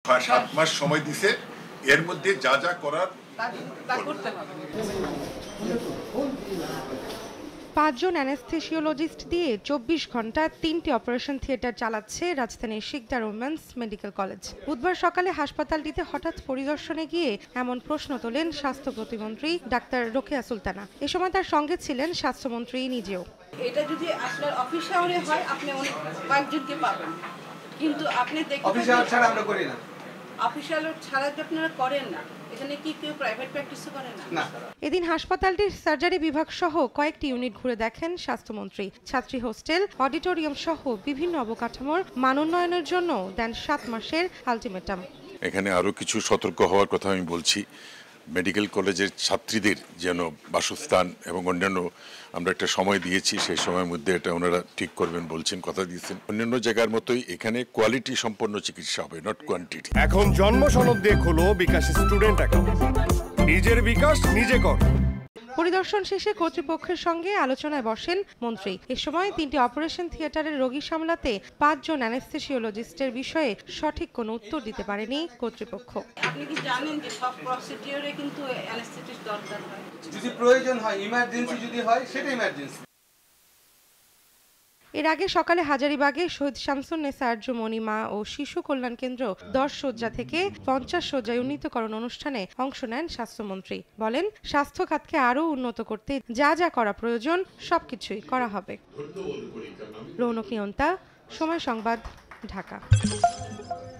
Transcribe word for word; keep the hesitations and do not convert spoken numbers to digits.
সাত মাস সময় দিছে, এর মধ্যে যা যা করার তা করতে হবে। পাঁচজন অ্যানেস্থেসিওলজিস্ট দিয়ে চব্বিশ ঘন্টা তিনটি অপারেশন থিয়েটার চালাচ্ছে রাজধানীর শিকদার উইমেন্স মেডিকেল কলেজ। বুধবার সকালে হাসপাতালটিতে হঠাৎ পরিদর্শনে গিয়ে এমন প্রশ্ন তোলেন স্বাস্থ্য প্রতিমন্ত্রী ডাক্তার রোকেয়া সুলতানা। এ সময় তার সঙ্গে ছিলেন স্বাস্থ্যমন্ত্রী নিজেও। এটা যদি আসলে অফিস আওয়ারে হয় আপনি অনেক কয়েকজনকে পাবেন, কিন্তু আপনি দেখবেন অফিস আওয়ার ছাড়া আমরা করি না। অফিস আওয়ার ছাড়া যে আপনারা করেন না, এখানে কি কেউ প্রাইভেট প্র্যাকটিসও করে না? এদিন হাসপাতালটির সার্জারি বিভাগ সহ কয়েকটি ইউনিট ঘুরে দেখেন স্বাস্থ্যমন্ত্রী। ছাত্রী হোস্টেল, অডিটোরিয়াম সহ বিভিন্ন অবকাঠামোর মানোন্নয়নের জন্য দেন সাত মাসের আলটিমেটাম। এখানে আরো কিছু সতর্ক হওয়ার কথা আমি বলছি। মেডিকেল কলেজের ছাত্রীদের যেন বাসস্থান এবং অন্যান্য আমরা একটা সময় দিয়েছি, সেই সময়ের মধ্যে এটা ওনারা ঠিক করবেন বলছেন, কথা দিয়েছেন। অন্যান্য জায়গার মতোই এখানে কোয়ালিটি সম্পন্ন চিকিৎসা হবে, নট কোয়ান্টিটি। এখন জন্ম সনদ দিয়ে খোলো বিকাশ স্টুডেন্ট অ্যাকাউন্ট। নিজের বিকাশ নিজে কর। পরিদর্শন শেষে কর্তৃপক্ষের সঙ্গে আলোচনায় বসেন মন্ত্রী। এ সময় তিনটি অপারেশন থিয়েটারের রোগী সামলাতে পাঁচজন অ্যানেস্থেসিওলজিস্টের বিষয়ে সঠিক কোনো উত্তর দিতে পারেনি কর্তৃপক্ষ। আপনি কি জানেন যে সব প্রসিডিওরে কিন্তু অ্যানেস্থেটিস্ট দরকার হয়? যদি প্রয়োজন হয়, ইমার্জেন্সি যদি হয়, সেটা ইমার্জেন্সি। এর আগে সকালে হাজারীবাগে শহীদ শামসুন্নেছা আরজু মণিমা ও শিশু কল্যাণ কেন্দ্র দশ শয্যা থেকে পঞ্চাশ শয্যায় উন্নীতকরণ অনুষ্ঠানে অংশ নেন স্বাস্থ্যমন্ত্রী। বলেন, স্বাস্থ্য খাতকে আরও উন্নত করতে যা যা করা প্রয়োজন সবকিছুই করা হবে। রৌনক নিয়ন্তা, সময় সংবাদ, ঢাকা।